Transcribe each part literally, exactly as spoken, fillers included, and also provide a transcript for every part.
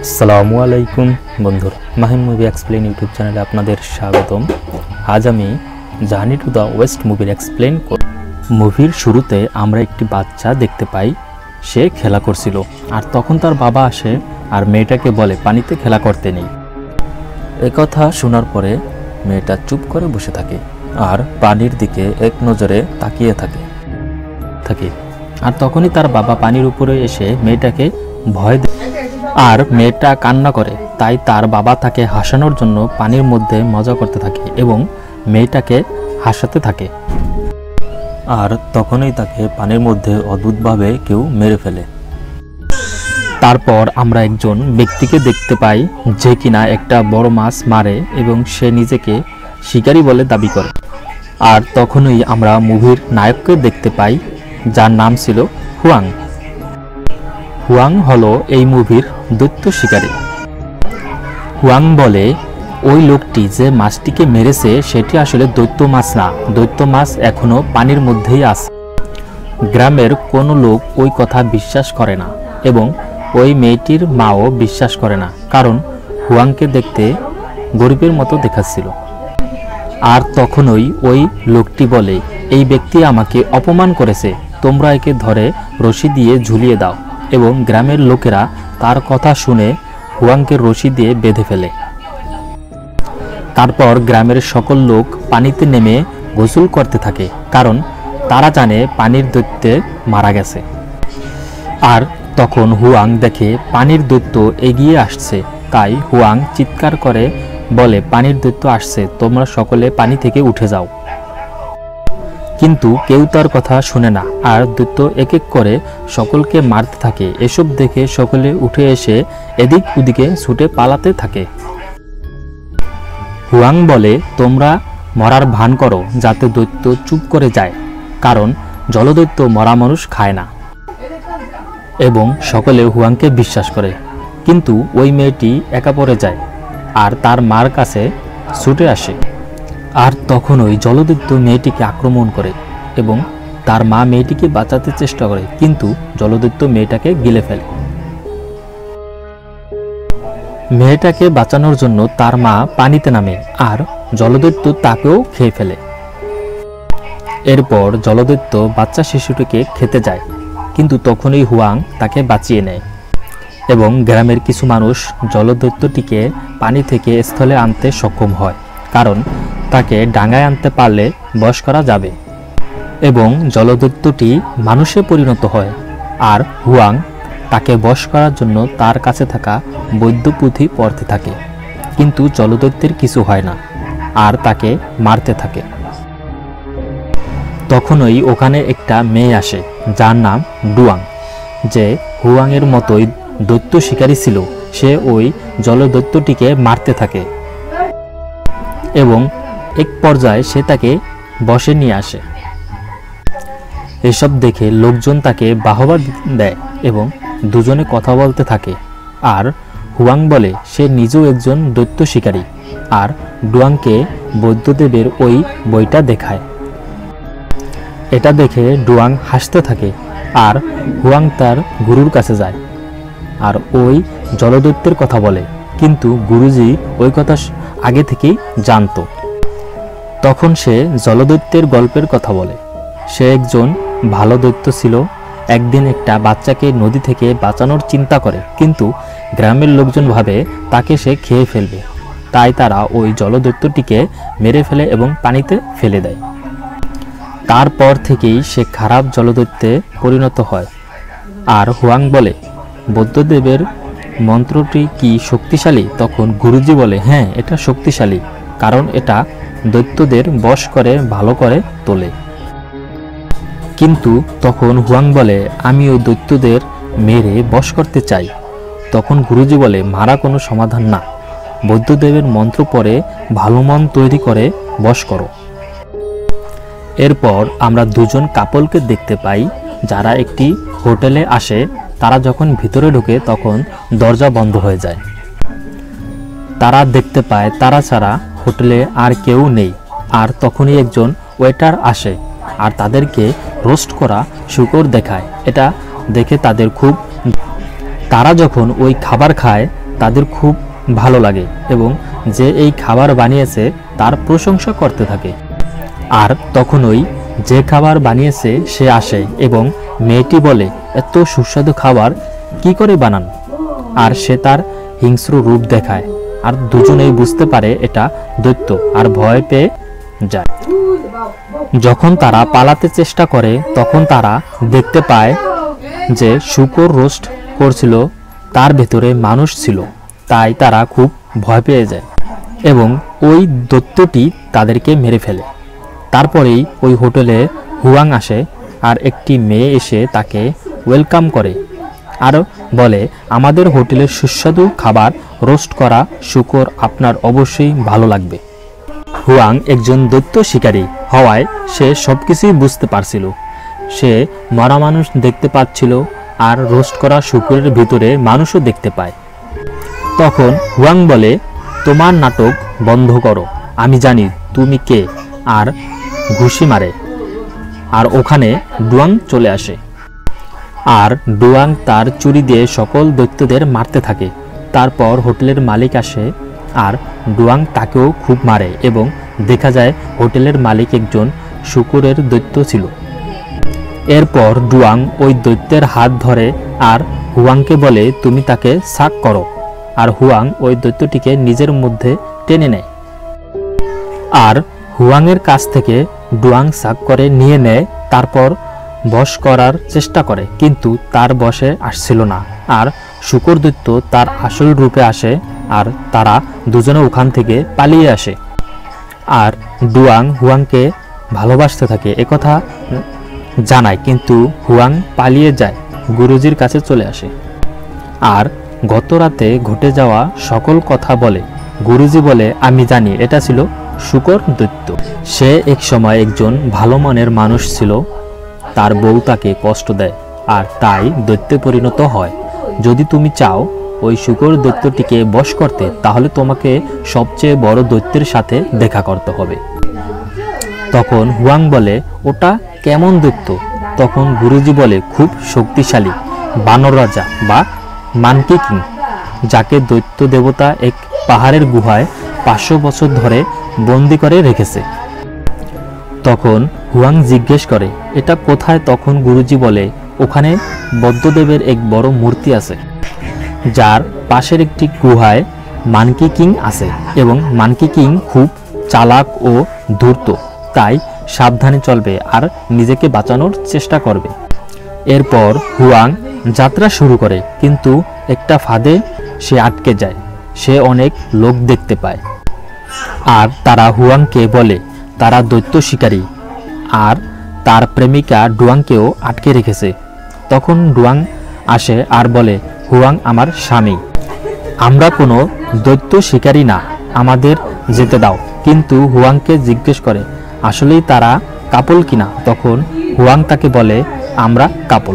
আসসালামু আলাইকুম বন্ধুরা, মাহিম মুভি এক্সপ্লেন ইউটিউব চ্যানেলে আপনাদের স্বাগতম। আজ আমি জার্নি টু দ্য ওয়েস্ট মুভির এক্সপ্লেন করব। মুভির শুরুতে আমরা একটি বাচ্চা দেখতে পাই, সে খেলা করছিল আর তখন তার বাবা আসে আর মেয়েটাকে বলে পানিতে খেলা করতে নেই। একথা শোনার পরে মেয়েটা চুপ করে বসে থাকে আর পানির দিকে এক নজরে তাকিয়ে থাকে থাকে আর তখনই তার বাবা পানির উপরে এসে মেয়েটাকে ভয় দেয় আর মেয়েটা কান্না করে। তাই তার বাবা তাকে হাসানোর জন্য পানির মধ্যে মজা করতে থাকে এবং মেয়েটাকে হাসাতে থাকে। আর তখনই তাকে পানির মধ্যে অদ্ভুতভাবে কেউ মেরে ফেলে। তারপর আমরা একজন ব্যক্তিকে দেখতে পাই যে কিনা একটা বড় মাছ মারে এবং সে নিজেকে শিকারী বলে দাবি করে। আর তখনই আমরা মুভির নায়ককে দেখতে পাই, যার নাম ছিল হুয়াং। হুয়াং হলো এই মুভির দৈত্য শিকারী। হুয়াং বলে ওই লোকটি যে মাছটিকে মেরেছে সেটি আসলে দৈত্য মাছ না, দৈত্য মাছ এখনো পানির মধ্যেই আছে। গ্রামের কোনো লোক ওই কথা বিশ্বাস করে না এবং ওই মেয়েটির মাও বিশ্বাস করে না, কারণ হুয়াংকে দেখতে গরিবের মতো দেখাচ্ছিল। আর তখনই ওই লোকটি বলে, এই ব্যক্তি আমাকে অপমান করেছে, তোমরা একে ধরে রশি দিয়ে ঝুলিয়ে দাও। এবং গ্রামের লোকেরা তার কথা শুনে হুয়াংকে রশি দিয়ে বেঁধে ফেলে। তারপর গ্রামের সকল লোক পানিতে নেমে গোসল করতে থাকে, কারণ তারা জানে পানির দৈত্যে মারা গেছে। আর তখন হুয়াং দেখে পানির দৈত্য এগিয়ে আসছে, তাই হুয়াং চিৎকার করে বলে, পানির দৈত্য আসছে, তোমরা সকলে পানি থেকে উঠে যাও। কিন্তু কেউ তার কথা শুনে না আর দৈত্য এক এক করে সকলকে মারতে থাকে। এসব দেখে সকলে উঠে এসে এদিক ওদিকে ছুটে পালাতে থাকে। হুয়াং বলে, তোমরা মরার ভান করো যাতে দৈত্য চুপ করে যায়, কারণ জলদৈত্য মরা মানুষ খায় না। এবং সকলে হুয়াংকে বিশ্বাস করে। কিন্তু ওই মেয়েটি একা পড়ে যায় আর তার মার কাছে ছুটে আসে। আর তখন ওই জলদৈত্য মেয়েটিকে আক্রমণ করে এবং তার মা মেয়েটিকে বাঁচাতে চেষ্টা করে, কিন্তু জলদৈত্য মেয়েটাকে গিলে ফেলে। মেয়েটাকে বাঁচানোর জন্য তার মা পানিতে নামে আর জলদৈত্য তাকেও খেয়ে ফেলে। এরপর জলদৈত্য বাচ্চা শিশুটিকে খেতে যায়, কিন্তু তখনই হুয়াং তাকে বাঁচিয়ে নেয় এবং গ্রামের কিছু মানুষ জলদৈত্যটিকে পানি থেকে স্থলে আনতে সক্ষম হয়, কারণ তাকে ডাঙায় আনতে পারলে বশ করা যাবে। এবং জলদৈত্যটি মানুষে পরিণত হয় আর হুয়াং তাকে বশ করার জন্য তার কাছে থাকা বৈদ্য পুঁথি পড়তে থাকে, কিন্তু জলদৈত্যের কিছু হয় না আর তাকে মারতে থাকে। তখনই ওখানে একটা মেয়ে আসে, যার নাম ডুয়াং, যে হুয়াংয়ের মতোই দৈত্য শিকারী ছিল। সে ওই জলদৈত্যটিকে মারতে থাকে এবং এক পর্যায়ে সে তাকে বশে নিয়ে আসে। এসব দেখে লোকজন তাকে বাহবা দেয় এবং দুজনে কথা বলতে থাকে। আর হুয়াং বলে সে নিজেও একজন দৈত্য শিকারী আর ডুয়াংকে বৌদ্ধদেবের ওই বইটা দেখায়। এটা দেখে ডুয়াং হাসতে থাকে আর হুয়াং তার গুরুর কাছে যায় আর ওই জলদৈত্যের কথা বলে, কিন্তু গুরুজি ওই কথা আগে থেকেই জানতো। তখন সে জলদৈত্যের গল্পের কথা বলে। সে একজন ভালো দৈত্য ছিল, একদিন একটা বাচ্চাকে নদী থেকে বাঁচানোর চিন্তা করে, কিন্তু গ্রামের লোকজন ভাবে তাকে সে খেয়ে ফেলবে, তাই তারা ওই জলদৈত্যটিকে মেরে ফেলে এবং পানিতে ফেলে দেয়। তারপর থেকেই সে খারাপ জলদৈত্যে পরিণত হয়। আর হুয়াং বলে, বৌদ্ধদেবের মন্ত্রটি কি শক্তিশালী? তখন গুরুজি বলে, হ্যাঁ, এটা শক্তিশালী, কারণ এটা দৈত্যদের বশ করে ভালো করে তোলে। কিন্তু তখন হুয়াং বলে, আমি ওই দৈত্যদের মেরে বশ করতে চাই। তখন গুরুজি বলে, মারা কোনো সমাধান না, বৌদ্ধদেবের মন্ত্র পড়ে ভালো মন তৈরি করে বশ করো। এরপর আমরা দুজন কাপলকে দেখতে পাই, যারা একটি হোটেলে আসে। তারা যখন ভিতরে ঢোকে তখন দরজা বন্ধ হয়ে যায়। তারা দেখতে পায় তারা ছাড়া হোটেলে আর কেউ নেই। আর তখনই একজন ওয়েটার আসে আর তাদেরকে রোস্ট করা শূকর দেখায়। এটা দেখে তাদের খুব তারা যখন ওই খাবার খায় তাদের খুব ভালো লাগে এবং যে এই খাবার বানিয়েছে তার প্রশংসা করতে থাকে। আর তখনই যে খাবার বানিয়েছে সে আসে এবং মেয়েটি বলে, এত সুস্বাদু খাবার কি করে বানান? আর সে তার হিংস্র রূপ দেখায় আর দুজনেই বুঝতে পারে এটা দৈত্য আর ভয় পেয়ে যায়। যখন তারা পালাতে চেষ্টা করে তখন তারা দেখতে পায় যে শূকর রোস্ট করছিল তার ভেতরে মানুষ ছিল, তাই তারা খুব ভয় পেয়ে যায় এবং ওই দৈত্যটি তাদেরকে মেরে ফেলে। তারপরেই ওই হোটেলে হুয়াং আসে আর একটি মেয়ে এসে তাকে ওয়েলকাম করে আর বলে, আমাদের হোটেলের সুস্বাদু খাবার রোস্ট করা শূকর আপনার অবশ্যই ভালো লাগবে। হুয়াং একজন দৈত্য শিকারী হওয়ায় সে সব কিছুই বুঝতে পারছিল। সে মরা মানুষ দেখতে পাচ্ছিল আর রোস্ট করা শূকরের ভিতরে মানুষও দেখতে পায়। তখন হুয়াং বলে, তোমার নাটক বন্ধ করো, আমি জানি তুমি কে, আর ঘুষি মারে। আর ওখানে ডুয়াং চলে আসে আর ডুয়াং তার ছুরি দিয়ে সকল দৈত্যদের মারতে থাকে। তারপর হোটেলের মালিক আসে আর ডুয়াং তাকেও খুব মারে এবং দেখা যায় হোটেলের মালিক একজন শূকরের দৈত্য ছিল। এরপর ডুয়াং ওই দৈত্যের হাত ধরে আর হুয়াংকে বলে, তুমি তাকে সাক করো। আর হুয়াং ওই দৈত্যটিকে নিজের মধ্যে টেনে নেয় আর হুয়াংয়ের কাছ থেকে ডুয়াং সাক করে নিয়ে নেয়। তারপর বশ করার চেষ্টা করে কিন্তু তার বশে আসছিল না আর শূকর দৈত্য তার আসল রূপে আসে আর তারা দুজনে ওখান থেকে পালিয়ে আসে। আর ডুয়াং হুয়াংকে ভালোবাসতে থাকে একথা জানায়, কিন্তু হুয়াং পালিয়ে যায়, গুরুজির কাছে চলে আসে আর গত রাতে ঘটে যাওয়া সকল কথা বলে। গুরুজি বলে, আমি জানি এটা ছিল শূকর দৈত্য। সে এক সময় একজন ভালো মনের মানুষ ছিল, তার বউ তাকে কষ্ট দেয় আর তাই দৈত্যে পরিণত হয়। যদি তুমি চাও ওই শূকর দৈত্যটিকে বশ করতে, তাহলে তোমাকে সবচেয়ে বড় দৈত্যের সাথে দেখা করতে হবে। তখন হুয়াং বলে, ওটা কেমন দৈত্য? তখন গুরুজি বলে, খুব শক্তিশালী বানর রাজা বা মানকি কিং, যাকে দৈত্য দেবতা এক পাহাড়ের গুহায় পাঁচশো বছর ধরে বন্দি করে রেখেছে। তখন হুয়াং জিজ্ঞেস করে, এটা কোথায়? তখন গুরুজি বলে, ওখানে বৌদ্ধদেবের এক বড় মূর্তি আছে, যার পাশের একটি গুহায় মানকি কিং আছে এবং মানকি কিং খুব চালাক ও ধূর্ত, তাই সাবধানে চলবে আর নিজেকে বাঁচানোর চেষ্টা করবে। এরপর হুয়াং যাত্রা শুরু করে, কিন্তু একটা ফাঁদে সে আটকে যায়। সে অনেক লোক দেখতে পায় আর তারা হুয়াংকে বলে তারা দৈত্য শিকারী আর তার প্রেমিকা ডুয়াংকেও আটকে রেখেছে। তখন ডুয়াং আসে আর বলে, হুয়াং আমার স্বামী, আমরা কোনো দৈত্য শিকারী না, আমাদের যেতে দাও। কিন্তু হুয়াংকে জিজ্ঞেস করে আসলেই তারা কাপল কিনা। তখন হুয়াং তাকে বলে, আমরা কাপল।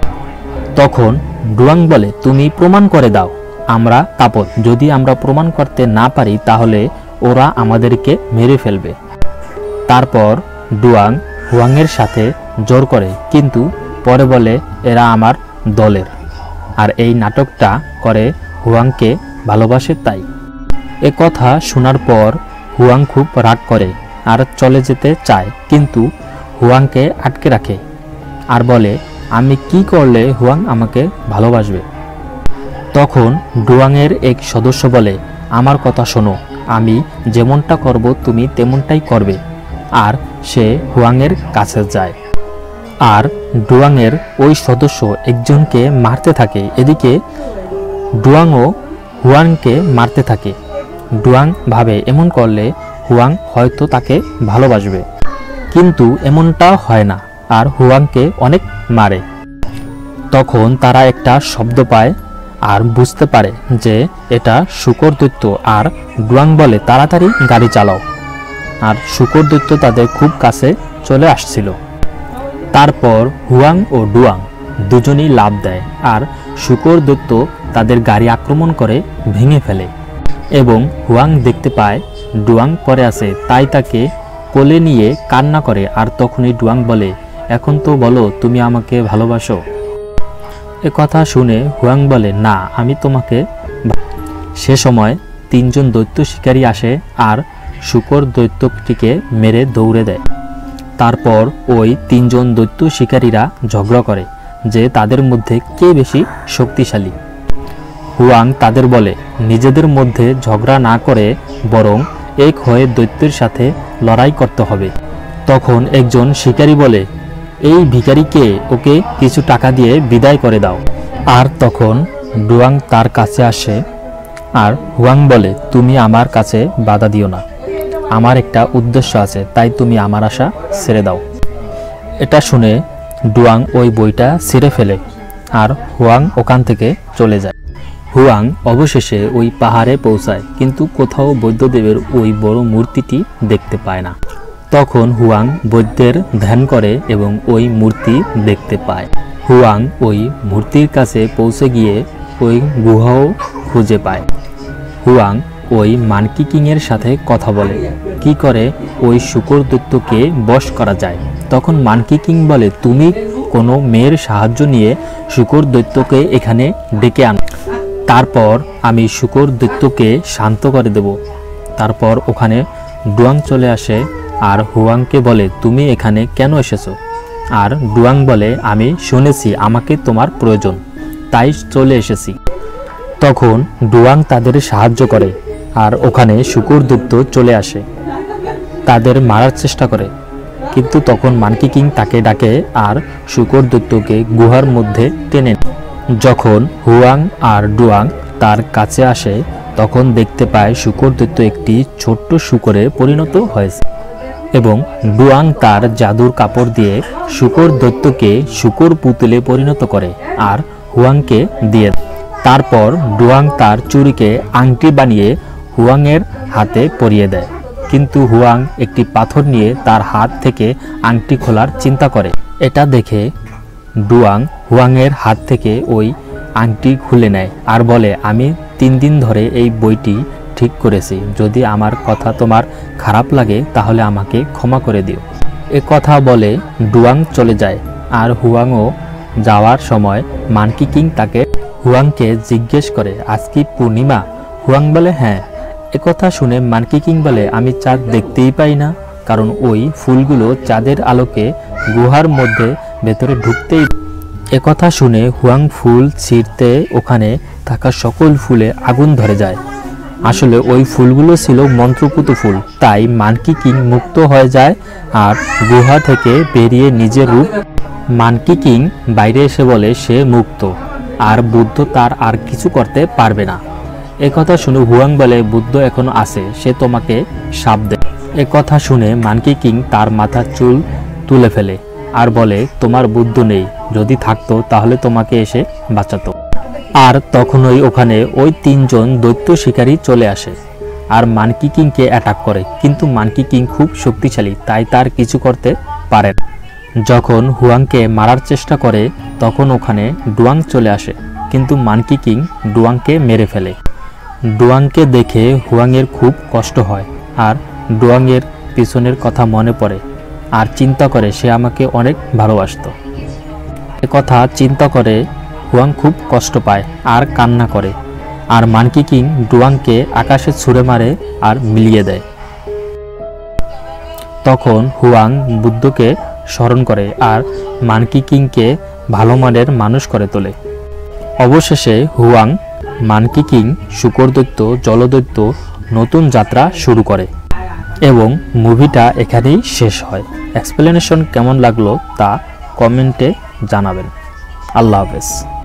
তখন ডুয়াং বলে, তুমি প্রমাণ করে দাও আমরা কাপল। যদি আমরা প্রমাণ করতে না পারি তাহলে ওরা আমাদেরকে মেরে ফেলবে। তারপর ডুয়াং হুয়াংয়ের সাথে জোর করে, কিন্তু পরে বলে এরা আমার দলের আর এই নাটকটা করে হুয়াংকে ভালোবাসে তাই। এ কথা শোনার পর হুয়াং খুব রাগ করে আর চলে যেতে চায়, কিন্তু হুয়াংকে আটকে রাখে আর বলে, আমি কি করলে হুয়াং আমাকে ভালোবাসবে? তখন ডুয়াংয়ের এক সদস্য বলে, আমার কথা শোনো, আমি যেমনটা করব তুমি তেমনটাই করবে। আর সে হুয়াংয়ের কাছে যায় আর ডুয়াংয়ের ওই সদস্য একজনকে মারতে থাকে। এদিকে ডুয়াংও হুয়াংকে মারতে থাকে। ডুয়াং ভাবে এমন করলে হুয়াং হয়তো তাকে ভালোবাসবে, কিন্তু এমনটা হয় না আর হুয়াংকে অনেক মারে। তখন তারা একটা শব্দ পায় আর বুঝতে পারে যে এটা শূকর দৈত্য আর ডুয়াং বলে, তাড়াতাড়ি গাড়ি চালাও। আর শূকর দৈত্য তাদের খুব কাছে চলে আসছিল। তারপর হুয়াং ও ডুয়াং দুজনেই লাফ দেয় আর শূকর দৈত্য তাদের গাড়ি আক্রমণ করে ভেঙে ফেলে এবং হুয়াং দেখতে পায় ডুয়াং পড়ে আছে, তাই তাকে কোলে নিয়ে কান্না করে। আর তখনই ডুয়াং বলে, এখন তো বলো তুমি আমাকে ভালোবাসো। এ কথা শুনে হুয়াং বলে, না, আমি তোমাকে সে সময় তিনজন দৈত্য শিকারী আসে আর শূকর দৈত্যটিকে মেরে দৌড়ে দেয়। তারপর ওই তিনজন দৈত্য শিকারীরা ঝগড়া করে যে তাদের মধ্যে কে বেশি শক্তিশালী। হুয়াং তাদের বলে নিজেদের মধ্যে ঝগড়া না করে বরং এক হয়ে দৈত্যের সাথে লড়াই করতে হবে। তখন একজন শিকারী বলে, এই ভিখারিকে ওকে কিছু টাকা দিয়ে বিদায় করে দাও। আর তখন ডুয়াং তার কাছে আসে আর হুয়াং বলে, তুমি আমার কাছে বাধা দিও না, আমার একটা উদ্দেশ্য আছে, তাই তুমি আমার আশা ছেড়ে দাও। এটা শুনে ডুয়াং ওই বইটা ছিঁড়ে ফেলে আর হুয়াং ওখান থেকে চলে যায়। হুয়াং অবশেষে ওই পাহাড়ে পৌঁছায়, কিন্তু কোথাও বৌদ্ধদেবের ওই বড় মূর্তিটি দেখতে পায় না। তখন হুয়াং বৌদ্ধের ধ্যান করে এবং ওই মূর্তি দেখতে পায়। হুয়াং ওই মূর্তির কাছে পৌঁছে গিয়ে ওই গুহাও খুঁজে পায়। হুয়াং ওই মানকি কিংয়ের সাথে কথা বলে কি করে ওই শূকর দৈত্যকে বশ করা যায়। তখন মানকি কিং বলে, তুমি কোনো মেয়ের সাহায্য নিয়ে শূকর দৈত্যকে এখানে ডেকে আন, তারপর আমি শূকর দৈত্যকে শান্ত করে দেব। তারপর ওখানে ডুয়াং চলে আসে আর হুয়াংকে বলে, তুমি এখানে কেন এসেছো? আর ডুয়াং বলে, আমি শুনেছি আমাকে তোমার প্রয়োজন, তাই চলে এসেছি। তখন ডুয়াং তাদের সাহায্য করে আর ওখানে শূকর দৈত্য চলে আসে, তাদের মারার চেষ্টা করে, কিন্তু তখন মানকি কিং তাকে ডাকে আর শূকর দৈত্যকে গুহার মধ্যে টেনে। যখন হুয়াং আর ডুয়াং তার কাছে আসে তখন দেখতে পায় শূকর দৈত্য একটি ছোট্ট শূকরে পরিণত হয়েছে এবং ডুয়াং তার জাদুর কাপড় দিয়ে শূকর দৈত্যকে শূকর পুতুলে পরিণত করে আর হুয়াংকে দিয়ে। তারপর ডুয়াং তার চুড়িকে আংটি বানিয়ে হুয়াংয়ের হাতে পরিয়ে দেয়, কিন্তু হুয়াং একটি পাথর নিয়ে তার হাত থেকে আংটি খোলার চিন্তা করে। এটা দেখে ডুয়াং হুয়াংয়ের হাত থেকে ওই আংটি খুলে নেয় আর বলে, আমি তিন দিন ধরে এই বইটি ঠিক করেছি, যদি আমার কথা তোমার খারাপ লাগে তাহলে আমাকে ক্ষমা করে দিও। এ কথা বলে ডুয়াং চলে যায় আর হুয়াংও যাওয়ার সময় মানকি কিং তাকে হুয়াংকে জিজ্ঞেস করে, আজ কি পূর্ণিমা? হুয়াং বলে, হ্যাঁ। একথা শুনে মানকি কিং বলে, আমি চাঁদ দেখতেই পাই না, কারণ ওই ফুলগুলো চাঁদের আলোকে গুহার মধ্যে ভেতরে ঢুকতেই। একথা শুনে হুয়াং ফুল ছিঁড়তে ওখানে থাকা সকল ফুলে আগুন ধরে যায়। আসলে ওই ফুলগুলো ছিল মন্ত্রপুত ফুল, তাই মানকি কিং মুক্ত হয়ে যায় আর গুহা থেকে বেরিয়ে নিজের রূপ। মানকি কিং বাইরে এসে বলে সে মুক্ত আর বুদ্ধ তার আর কিছু করতে পারবে না। একথা শুনে হুয়াং বলে, বুদ্ধ এখনো আছে, সে তোমাকে শাপ দেয়। একথা শুনে মানকি কিং তার মাথার চুল তুলে ফেলে আর বলে, তোমার বুদ্ধ নেই, যদি থাকতো তাহলে তোমাকে এসে বাঁচাতো। আর তখনই ওখানে ওই তিনজন দৈত্য শিকারী চলে আসে আর মানকি কিংকে অ্যাটাক করে, কিন্তু মানকি কিং খুব শক্তিশালী, তাই তার কিছু করতে পারে না। যখন হুয়াংকে মারার চেষ্টা করে তখন ওখানে ডুয়াং চলে আসে, কিন্তু মানকি কিং ডুয়াংকে মেরে ফেলে। ডুয়াংকে দেখে হুয়াংয়ের খুব কষ্ট হয় আর ডুয়াংয়ের পিছনের কথা মনে পড়ে আর চিন্তা করে সে আমাকে অনেক ভালোবাসত। এ কথা চিন্তা করে হুয়াং খুব কষ্ট পায় আর কান্না করে, আর মানকি কিং ডুয়াংকে আকাশে ছুঁড়ে মারে আর মিলিয়ে দেয়। তখন হুয়াং বুদ্ধকে স্মরণ করে আর মানকি কিংকে ভালো মানের মানুষ করে তোলে। অবশেষে হুয়াং, মানকি কিং, শূকর দৈত্য, জলদৈত্য নতুন যাত্রা শুরু করে এবং মুভিটা এখানেই শেষ হয়। এক্সপ্লেনেশন কেমন লাগলো তা কমেন্টে জানাবেন। আল্লাহ হাফেজ।